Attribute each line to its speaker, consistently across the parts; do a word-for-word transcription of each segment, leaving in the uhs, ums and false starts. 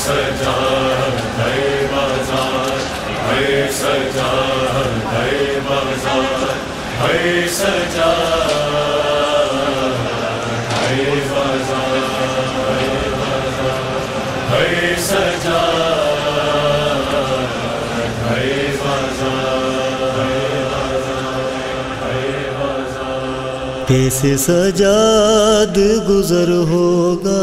Speaker 1: سجاد ہے بازار، ہے سجاد ہے بازار، ہے سجاد ہے بازار، ہے سجاد ہے بازار۔
Speaker 2: کیسے سجاد گزر ہوگا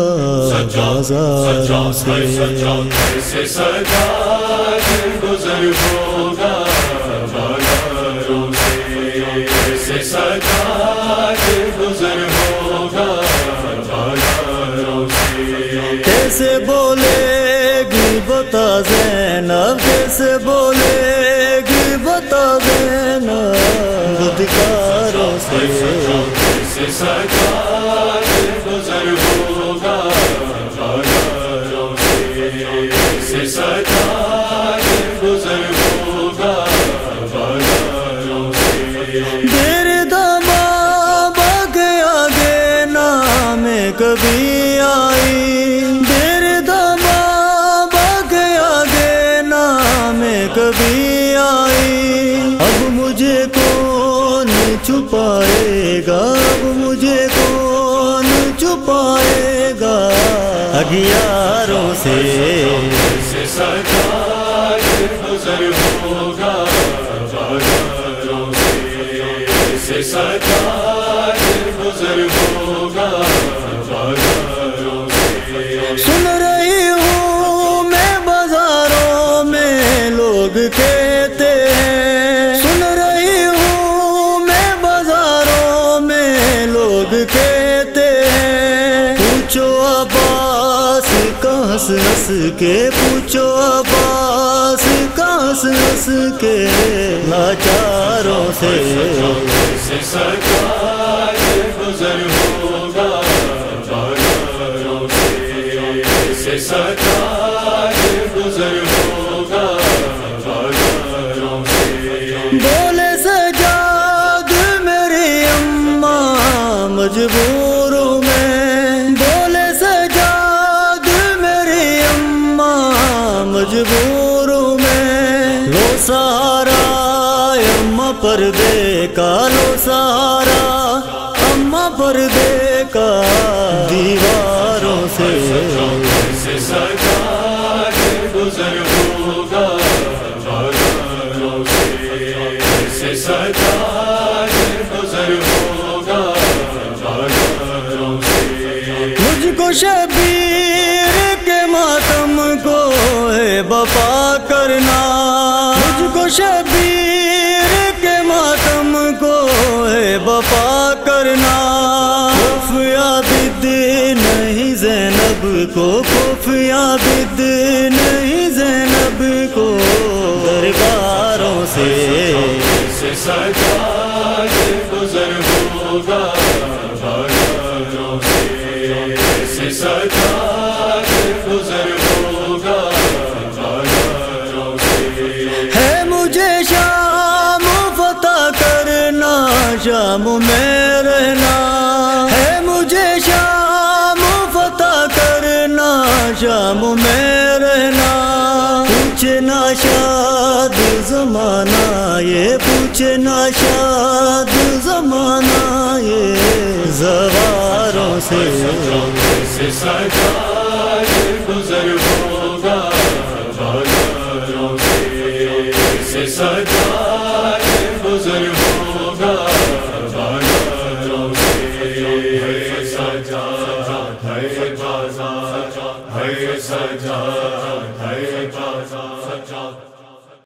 Speaker 2: بازاروں سے،
Speaker 1: کیسے سجاد گزر ہوگا بازاروں سے، کیسے سجاد گزر ہوگا بازاروں سے۔
Speaker 2: کیسے بولے گی بتا زینب، کیسے بولے گی بتا زینب بدکاروں سے،
Speaker 1: کیسے سجاد گزر ہوگا بازاروں سے، کیسے سجاد گزر ہوگا بازاروں سے۔
Speaker 2: دیر دما باغے آگے نام کبھی آئی، دیر دما باغے آگے نام کبھی آئی۔ اب مجھے کون چھپائے گا، اب مجھے کون چھپائے گا اگیاروں سے۔
Speaker 1: کیسے سجاد گزر ہوگا بازاروں سے، کیسے سجاد گزر ہوگا بازاروں سے۔
Speaker 2: سن رہی ہوں میں بازاروں میں لوگ کہتے ہیں، سن رہی ہوں میں بازاروں میں لوگ کہتے ہیں، پوچھو عباس کا ہنس ہنس کے، پوچھو عباس کا ہنس ہنس کے لاچاروں سے۔
Speaker 1: کیسے سجاد گزر ہوگا بازاروں سے، کیسے سجاد گزر ہوگا بازاروں سے۔
Speaker 2: بولے سجاد میری اماں مجبوروں میں، بولے سجاد میری اماں مجبوروں میں، لو سہارا اماں پردے کا، لو سہارا اماں پردے کا دیواروں سے۔
Speaker 1: کیسے سجاد گزر ہوگا بازاروں سے، کیسے سجاد گزر ہوگا بازاروں سے۔
Speaker 2: مجھ کو شبیر کے ماتم کو ہے بپا کرنا، مجھ کو شبیر کے ماتم کو ہے بپا کرنا۔ خفیہ بد نہیں زینب کو، خفیہ بد نہیں زینب کو درباروں سے۔
Speaker 1: کیسے سجاد گزر ہوگا بازاروں سے، کیسے سجاد گزر ہوگا بازاروں سے۔
Speaker 2: ہے مجھے شام فتح کرنا، شام میں رہنا، ہے مجھے شام فتح کرنا، شام میں رہنا۔ پوچھنا شاد زمانہ یہ، پوچھنا شاد زمانہ یہ زواروں سے۔
Speaker 1: کیسے سجاد گزر ہوگا بازاروں سے، کیسے سجاد گزر ہوگا بازاروں سے۔ ہے سجاد ہے بازار، ہے سجاد